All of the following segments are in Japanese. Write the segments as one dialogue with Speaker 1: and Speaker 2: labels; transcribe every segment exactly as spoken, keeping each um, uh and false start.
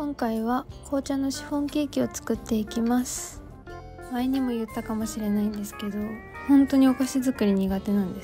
Speaker 1: 今回は紅茶のシフォンケーキを作っていきます。前にも言ったかもしれないんですけど、本当にお菓子作り苦手なんです。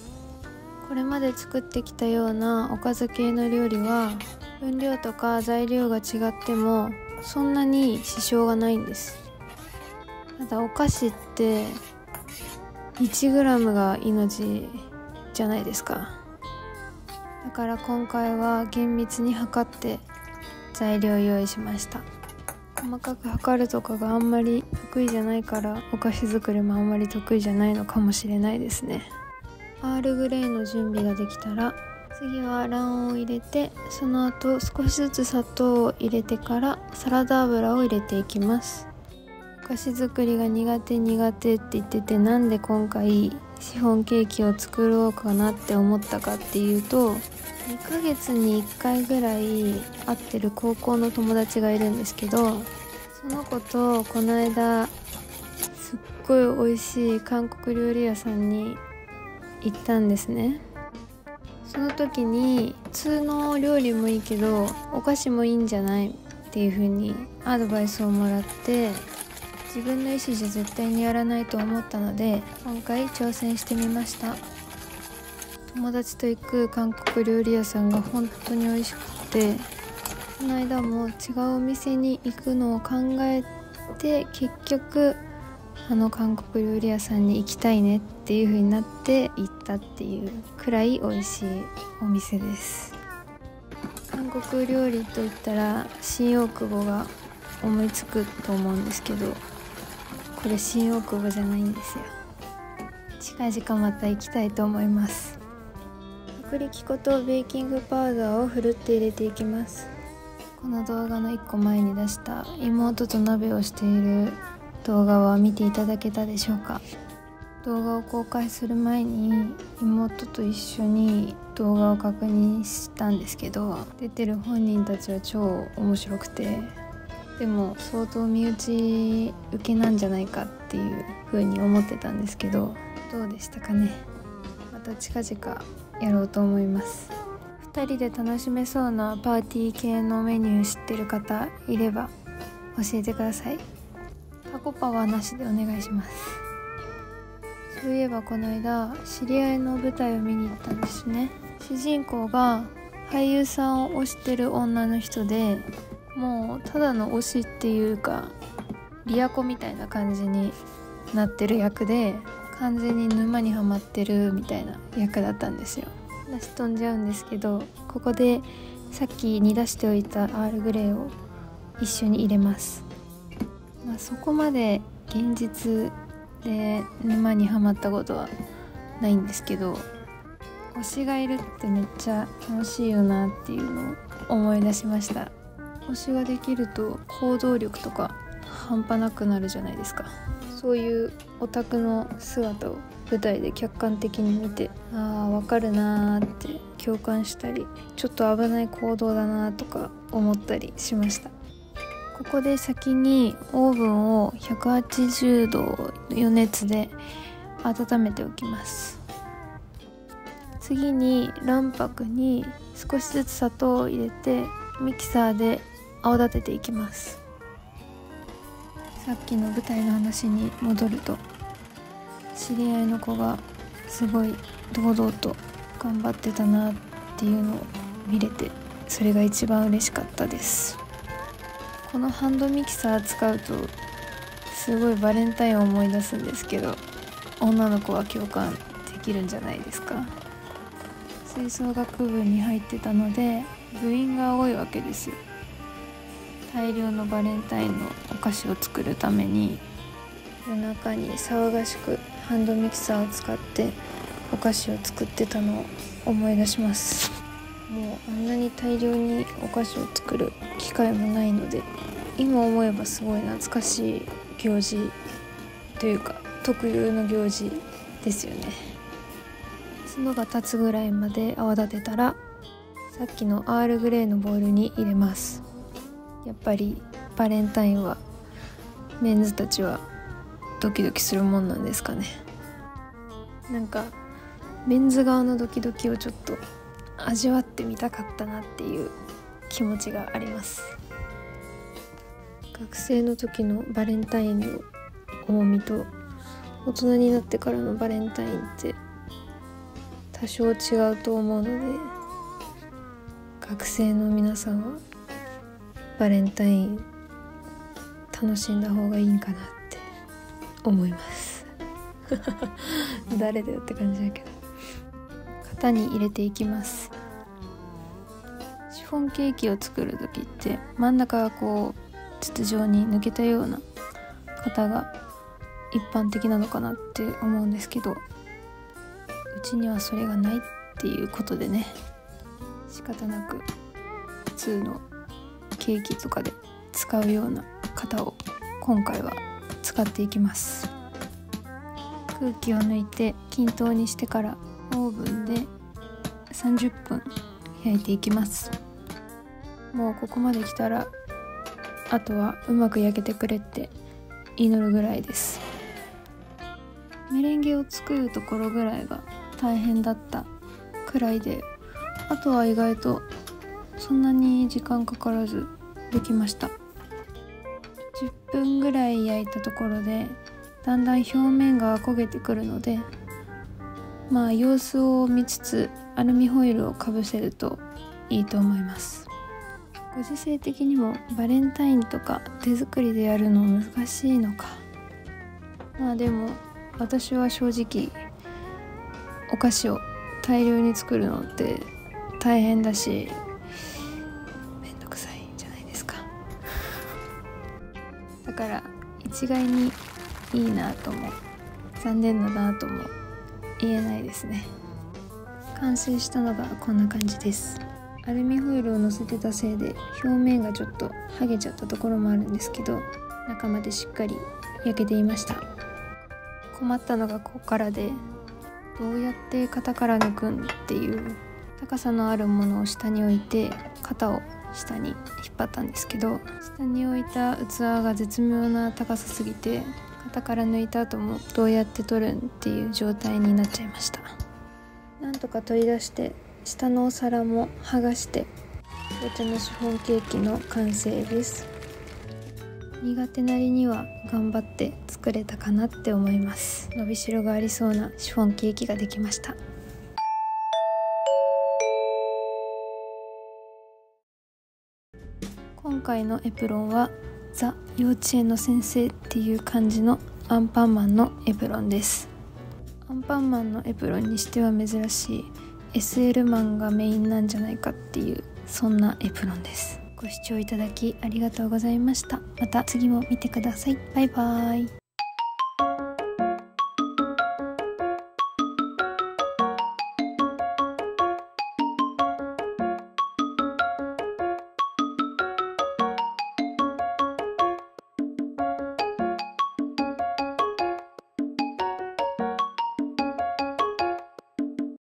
Speaker 1: これまで作ってきたようなおかず系の料理は分量とか材料が違ってもそんなに支障がないんです。ただお菓子って いちグラム が命じゃないですか。だから今回は厳密に測って材料を用意しました。細かく測るとかがあんまり得意じゃないからお菓子作りもあんまり得意じゃないのかもしれないですね。アールグレイの準備ができたら次は卵黄を入れて、その後少しずつ砂糖を入れてからサラダ油を入れていきます。お菓子作りが苦手苦手って言ってて、なんで今回シフォンケーキを作ろうかなって思ったかっていうと、にかげつにいっかいぐらい会ってる高校の友達がいるんですけど、その子とこの間すっごい美味しい韓国料理屋さんに行ったんですね。その時に普通の料理もいいけどお菓子もいいんじゃないっていう風にアドバイスをもらって、自分の意思じゃ絶対にやらないと思ったので今回挑戦してみました。友達と行く韓国料理屋さんが本当に美味しくて、この間も違うお店に行くのを考えて結局あの韓国料理屋さんに行きたいねっていう風になって行ったっていうくらい美味しいお店です。韓国料理といったら新大久保が思いつくと思うんですけど、これ新大久保じゃないんですよ。近々また行きたいと思います。薄力粉とベーキングパウダーをふるって入れていきます。この動画のいっこまえに出した妹と鍋をしている動画は見ていただけたでしょうか。動画を公開する前に妹と一緒に動画を確認したんですけど、出てる本人たちは超面白くて、でも相当身内受けなんじゃないかっていう風に思ってたんですけど、どうでしたかね。また近々やろうと思います。ふたりで楽しめそうなパーティー系のメニュー知ってる方いれば教えてください。タコパはなしでお願いします。そういえばこの間知り合いの舞台を見に行ったんですね。主人公が俳優さんを推してる女の人で、もうただの推しっていうかリアコみたいな感じになってる役で、完全に沼にはまってるみたいな役だったんですよ。話飛んじゃうんですけど、ここでさっき煮出しておいたアールグレイを一緒に入れます。まあ、そこまで現実で沼にはまったことはないんですけど、推しがいるってめっちゃ楽しいよなっていうのを思い出しました。推しができると行動力とか半端なくなるじゃないですか。そういうオタクの姿を舞台で客観的に見て、あーわかるなーって共感したり、ちょっと危ない行動だなとか思ったりしました。ここで先にオーブンをひゃくはちじゅうど余熱で温めておきます。次に卵白に少しずつ砂糖を入れてミキサーで泡立てていきます。さっきの舞台の話に戻ると、知り合いの子がすごい堂々と頑張ってたなっていうのを見れて、それが一番嬉しかったです。このハンドミキサー使うとすごいバレンタインを思い出すんですけど、女の子は共感できるんじゃないですか。吹奏楽部に入ってたので部員が多いわけですよ。大量のバレンタインのお菓子を作るために夜中に騒がしくハンドミキサーを使ってお菓子を作ってたのを思い出します。もうあんなに大量にお菓子を作る機会もないので、今思えばすごい懐かしい行事というか特有の行事ですよね。角が立つぐらいまで泡立てたらさっきのアールグレイのボウルに入れます。やっぱりバレンタインはメンズたちはドキドキするもんなんですかね。なんかメンズ側のドキドキをちょっと味わってみたかったなっていう気持ちがあります。 学生の時のバレンタインの重みと大人になってからのバレンタインって多少違うと思うので、学生の皆さんはバレンタイン楽しんだ方がいいんかなって思います誰だよって感じだけど、型に入れていきます。シフォンケーキを作る時って真ん中がこう筒状に抜けたような型が一般的なのかなって思うんですけど、うちにはそれがないっていうことでね、仕方なく普通のケーキとかで使うような型を今回は使っていきます。空気を抜いて均等にしてからオーブンでさんじゅっぷん焼いていきます。もうここまで来たらあとはうまく焼けてくれって祈るぐらいです。メレンゲを作るところぐらいが大変だったくらいで、あとは意外とそんなに時間かからずできました。じゅっぷんぐらい焼いたところでだんだん表面が焦げてくるので、まあ様子を見つつアルミホイルをかぶせるといいと思います。ご時世的にもバレンタインとか手作りでやるの難しいのか。まあでも私は正直お菓子を大量に作るのって大変だしめんどくさいじゃないですかだから一概にいいなとも残念だなとも言えないですね。完成したのがこんな感じです。アルミホイルを乗せてたせいで表面がちょっと剥げちゃったところもあるんですけど、中までしっかり焼けていました。困ったのがここからで、どうやって型から抜くんっていう高さのあるものを下に置いて型を下に引っ張ったんですけど、下に置いた器が絶妙な高さすぎて型から抜いた後もどうやって取るんっていう状態になっちゃいました。なんとか取り出して下のお皿も剥がして紅茶のシフォンケーキの完成です。苦手なりには頑張って作れたかなって思います。伸びしろがありそうなシフォンケーキができました。今回のエプロンはザ・幼稚園の先生っていう感じのアンパンマンのエプロンです。アンパンマンのエプロンにしては珍しい エスエル マンがメインなんじゃないかっていう、そんなエプロンです。ご視聴いただきありがとうございました。また次も見てください。バイバーイ。